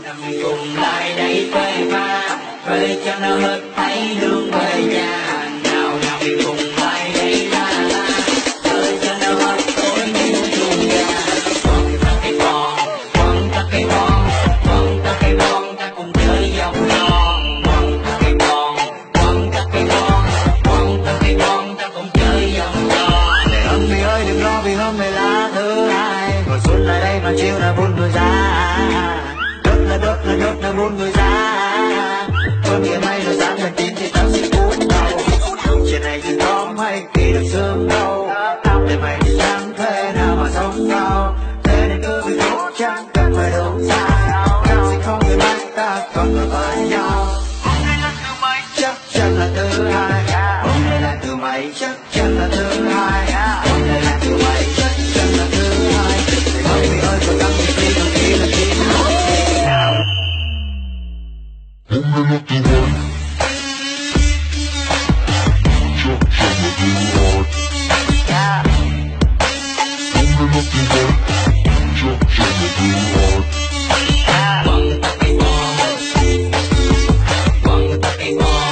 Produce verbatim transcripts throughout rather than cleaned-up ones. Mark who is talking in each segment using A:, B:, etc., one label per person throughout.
A: Nằm cùng lại đây phê pha, phê cho nó hết thấy đường về nhà. Nào nằm cùng lại đây la la, phê cho nó hết tối như chuồng gà. Quăng ta cây bon, quăng ta cây bon, quăng ta cây bon, ta cùng chơi vòng tròn. Quăng ta cây bon, quăng ta cây bon, quăng ta cây bon, ta cùng chơi vòng tròn. Để ấm vì ơi đừng lo vì hôm nay là thứ hai, mùa xuân lại đây mà chiều là buồn người ra. Đốt là đốt là buồn người ra, cơn nghĩa may rồi dám thật tin thì tao sẽ cút đầu. Chuyện này thì không hay khi được sớm đâu, để mày đi sáng thế nào mà sống đâu. Thế nên cứ việc tốt chẳng cần phải đúng sai, chắc sẽ không người bắt ta còn ngồi với nhau. Hôm nay là thứ mấy chắc chắn là thứ hai, hôm nay là thứ mấy chắc chắn là thứ hai, hôm nay là thứ mấy chắc chắn là thứ hai. Để ơi vì ơi còn đang bị đi còn khi là khi nói thế nào.
B: Hôm nay là thứ hai, chắc chắn là thứ hai. Hôm nay là thứ hai, chắc chắn là thứ hai.
A: Quăng ta cây bon, quăng ta cây bon,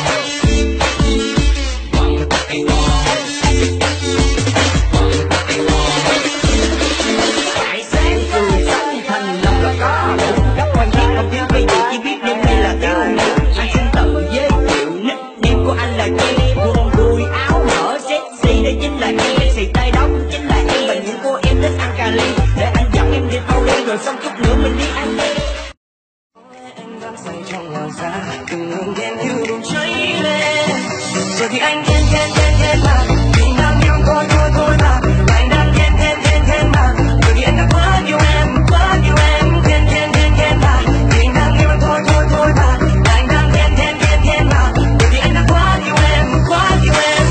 A: quăng ta cây bon, quăng ta cây bon. Phải sáng tươi sống thành lòng là có đủ, các quan chức không thiếu cái gì chỉ biết đêm nay là thiếu nữ. Anh xin tự giới thiệu nickname của anh là Jenny, quần đùi áo mở sexy đây chính là em, xì tay đó cũng chính là em, và những cô em thích ăn cà ri để anh dẫn em đi bao đêm rồi xong chút nữa mình đi ăn đêm. Anh vẫn say trong lòng xa, từng ngừng đêm như đùng cháy lên, rồi thì anh ghen ghen ghen ghen mà mình đang yêu thôi thôi thôi mà, và anh đang ghen ghen ghen ghen mà, rồi thì anh đã quá yêu em quá yêu em, ghen ghen ghen ghen mà mình đang yêu thôi thôi thôi mà, và anh đang ghen ghen ghen ghen mà, rồi thì anh đã quá yêu em quá yêu em.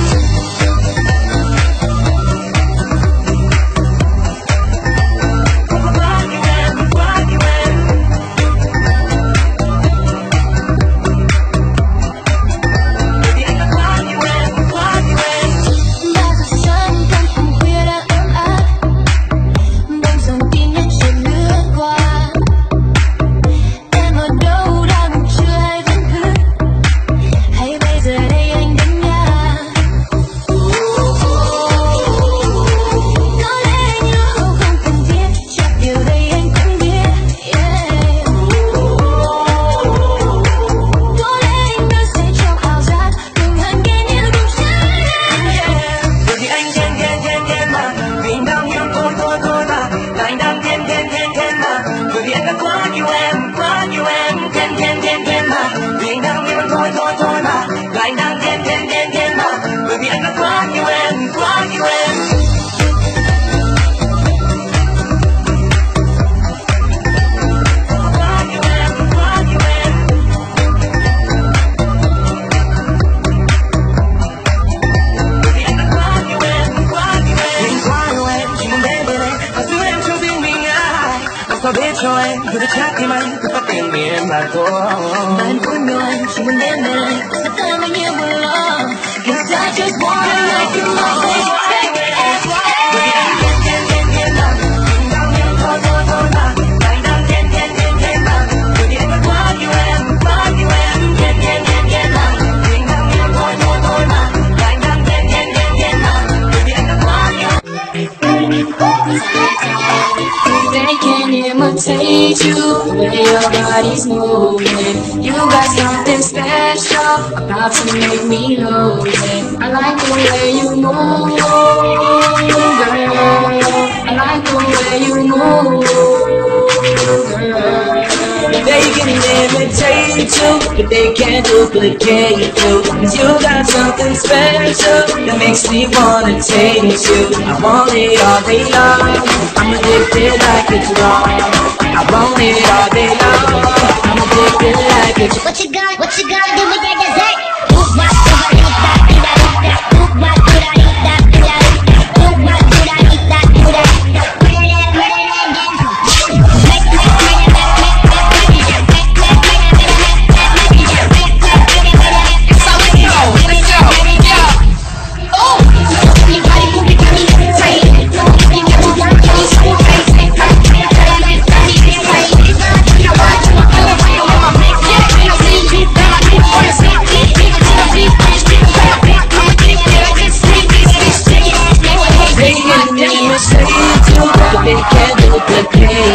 A: Anh muốn yêu anh, chỉ muốn đến bên anh, sẽ tới bao nhiêu buồn lo. Cause I just wanna make you my baby.
C: They can't imitate you, the way your body's moving. You got something special about to make me lose it. I like the way you move, girl. I like the way you move, girl.
A: They can imitate you, but they can't duplicate you. Cause you got something special that makes me wanna taste you. I want it all day long, I'm addicted like it's wrong. I want it all day long, I'm addicted like it's.
D: What you gonna, what you gonna do with that dessert? Ooh, my, ooh, I need that, do that, do that. Ooh, my, ooh, I need that, do that, do that. Ooh, my, ooh, I need that, do that. Put it in, put it in, again. Make, make, make it, make, make, make, make it, make, make, make it, make it, make, make, make it, make, make, make it, make it. So let's go, let's go, yeah. Oh, everybody move it, give me tight. Everybody move it, give me tight. Everybody move it, give me tight.
C: complicated.